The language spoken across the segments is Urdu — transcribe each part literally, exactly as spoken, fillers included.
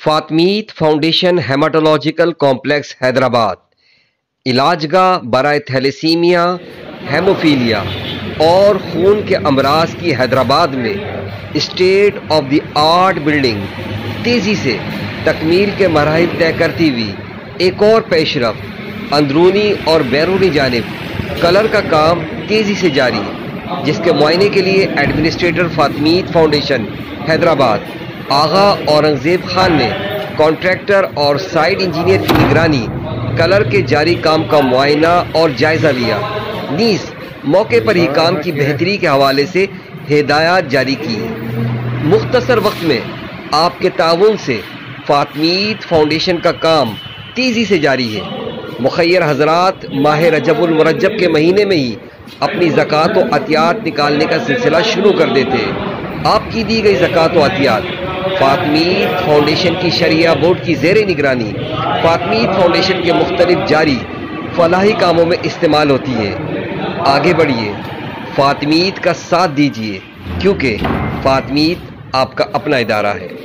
فاطمیت فاؤنڈیشن ہیماٹولوجیکل کمپلیکس حیدرآباد علاج گاہ برائے تھیلیسیمیا، ہیموفیلیا اور خون کے امراض کی حیدرآباد میں state of the art building تیزی سے تکمیل کے مراحل طے کرتی ہوئی ایک اور پیش رفت اندرونی اور بیرونی جانب کلر کا کام تیزی سے جاری ہے، جس کے معائنے کے لیے ایڈمنسٹریٹر فاطمیت فاؤنڈیشن حیدرآباد آغا اورنگزیب خان نے کانٹریکٹر اور سائٹ انجینئر کی نگرانی کلر کے جاری کام کا معائنہ اور جائزہ لیا، نیز موقع پر ہی کام کی بہتری کے حوالے سے ہدایات جاری کی۔ مختصر وقت میں آپ کے تعاون سے فاطمیت فاؤنڈیشن کا کام تیزی سے جاری ہے۔ مخیر حضرات ماہ رجب المرجب کے مہینے میں ہی اپنی زکوٰۃ و عطیات نکالنے کا سلسلہ شروع کر دیتے ہیں۔ آپ کی دی گئی زکوٰۃ و عطیات فاطمیت فاؤنڈیشن کی شرعیہ بورڈ کی زیر نگرانی فاطمیت فاؤنڈیشن کے مختلف جاری فلاحی کاموں میں استعمال ہوتی ہے۔ آگے بڑھیے، فاطمیت کا ساتھ دیجیے، کیونکہ فاطمیت آپ کا اپنا ادارہ ہے۔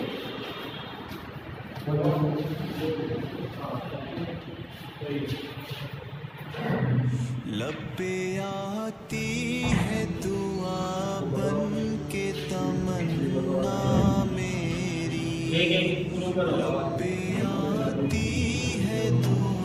لب پہ آتی ہے دعا بن کے تمنا میری، لب پہ آتی ہے دعا